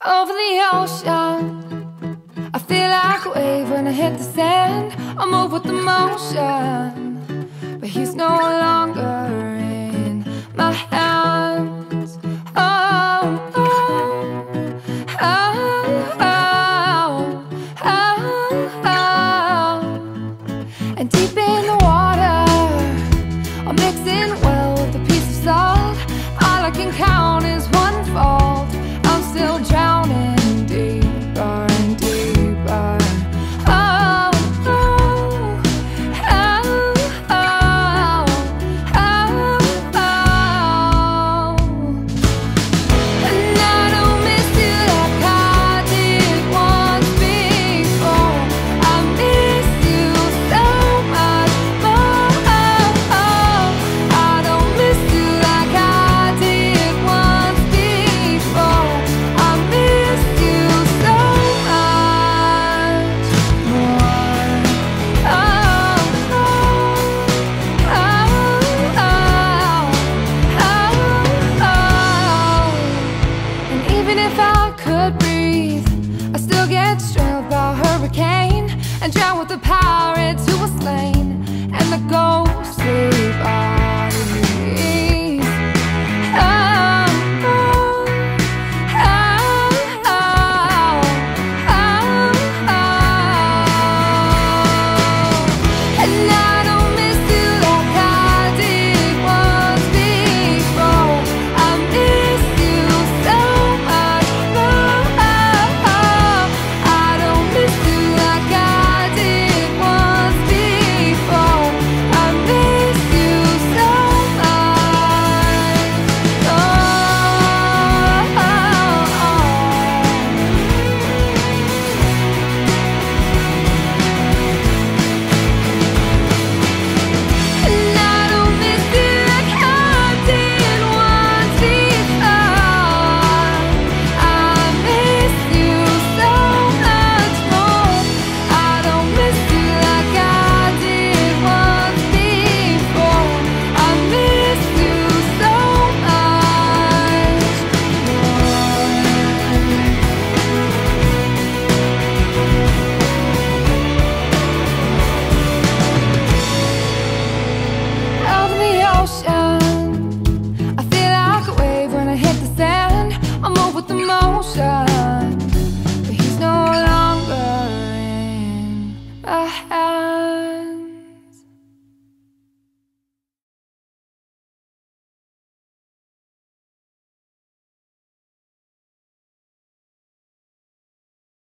over the ocean. I feel like a wave when I hit the sand. I move with the motion, but he's no longer in my hands. Oh, oh, oh, oh, oh, oh. And deep in the water, I'm mixing well with a piece of salt. All I can count is one fault. I'm still drowning deeper and deeper. Oh, oh, oh, oh, oh, oh. And I don't miss you like I did once before. I miss you so much more. I don't miss you like I did once before. I miss you so much more. Oh, oh, oh, oh, oh. And even if I could breathe, I still get strangled by a hurricane and drown with the pirates who were slain, and the ghosts sleep on.